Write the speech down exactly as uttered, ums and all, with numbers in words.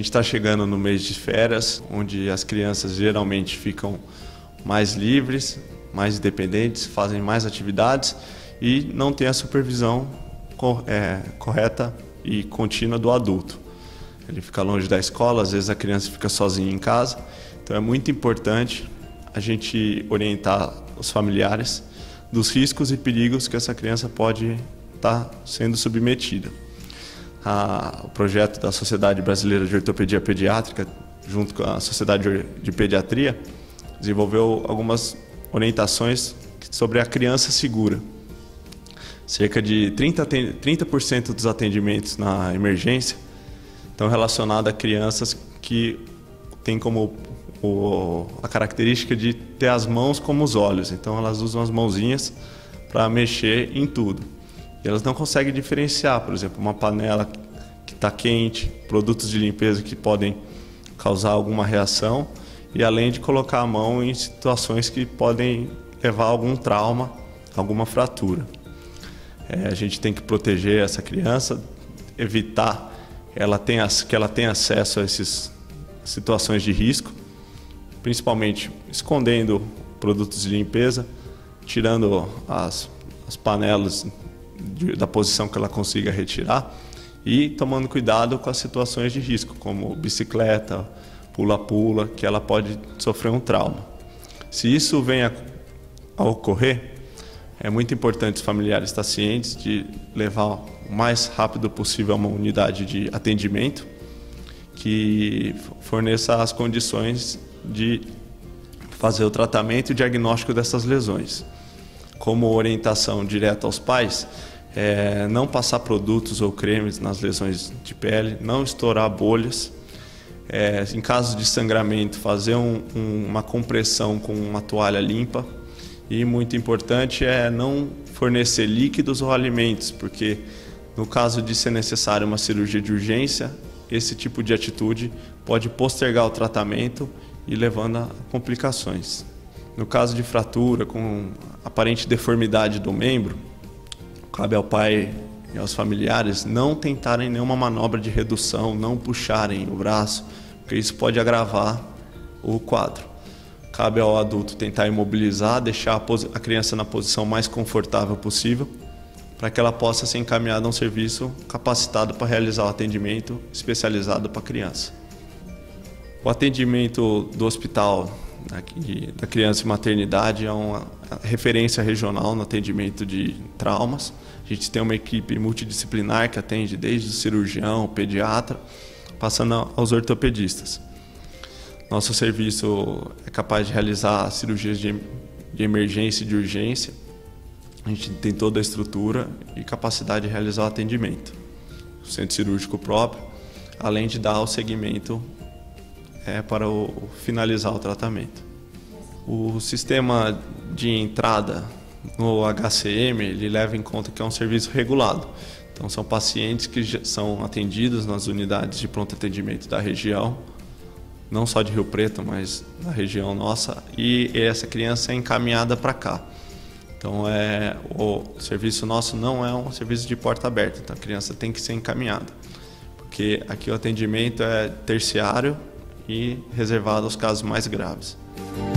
está chegando no mês de férias, onde as crianças geralmente ficam mais livres, mais independentes, fazem mais atividades e não tem a supervisão é, correta e contínua do adulto. Ele fica longe da escola, às vezes a criança fica sozinha em casa, então é muito importante a gente orientar os familiares dos riscos e perigos que essa criança pode estar sendo submetida. A, o projeto da Sociedade Brasileira de Ortopedia Pediátrica, junto com a Sociedade de Pediatria, desenvolveu algumas orientações sobre a criança segura. Cerca de trinta por cento dos atendimentos na emergência estão relacionados a crianças que têm como o, a característica de ter as mãos como os olhos. Então elas usam as mãozinhas para mexer em tudo. E elas não conseguem diferenciar, por exemplo, uma panela que está quente, produtos de limpeza que podem causar alguma reação, e além de colocar a mão em situações que podem levar a algum trauma, alguma fratura. É, a gente tem que proteger essa criança, evitar ela tenha, que ela tenha acesso a essas situações de risco, principalmente escondendo produtos de limpeza, tirando as, as panelas de, da posição que ela consiga retirar e tomando cuidado com as situações de risco, como bicicleta, pula-pula, que ela pode sofrer um trauma. Se isso vem a, a ocorrer, é muito importante os familiares estar cientes de levar o mais rápido possível a uma unidade de atendimento que forneça as condições de fazer o tratamento e diagnóstico dessas lesões. Como orientação direta aos pais, é não passar produtos ou cremes nas lesões de pele, não estourar bolhas. É, em caso de sangramento, fazer um, um, uma compressão com uma toalha limpa. E muito importante é não fornecer líquidos ou alimentos, porque no caso de ser necessário uma cirurgia de urgência, esse tipo de atitude pode postergar o tratamento e levando a complicações. No caso de fratura com aparente deformidade do membro, cabe ao pai e aos familiares não tentarem nenhuma manobra de redução, não puxarem o braço, porque isso pode agravar o quadro. Cabe ao adulto tentar imobilizar, deixar a criança na posição mais confortável possível, para que ela possa ser encaminhada a um serviço capacitado para realizar o atendimento especializado para a criança. O atendimento do hospital da criança e maternidade é uma referência regional no atendimento de traumas. A gente tem uma equipe multidisciplinar que atende desde o cirurgião, o pediatra, passando aos ortopedistas. Nosso serviço é capaz de realizar cirurgias de, de emergência e de urgência. A gente tem toda a estrutura e capacidade de realizar o atendimento. O centro cirúrgico próprio, além de dar o segmento é, para o, finalizar o tratamento. O sistema de entrada no H C M, ele leva em conta que é um serviço regulado. Então são pacientes que já são atendidos nas unidades de pronto atendimento da região, não só de Rio Preto, mas da região nossa, e essa criança é encaminhada para cá. Então é, o serviço nosso não é um serviço de porta aberta, então a criança tem que ser encaminhada, porque aqui o atendimento é terciário e reservado aos casos mais graves.